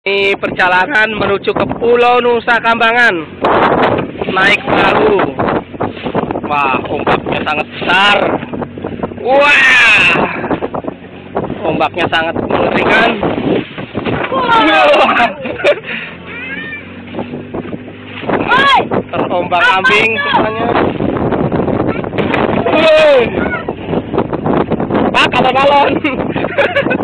Ini perjalanan menuju ke Pulau Nusa Kambangan. Naik perahu. Wah, ombaknya sangat besar. Wah, ombaknya sangat mengerikan. Terombang-ambing semuanya. Pak, balon-balon.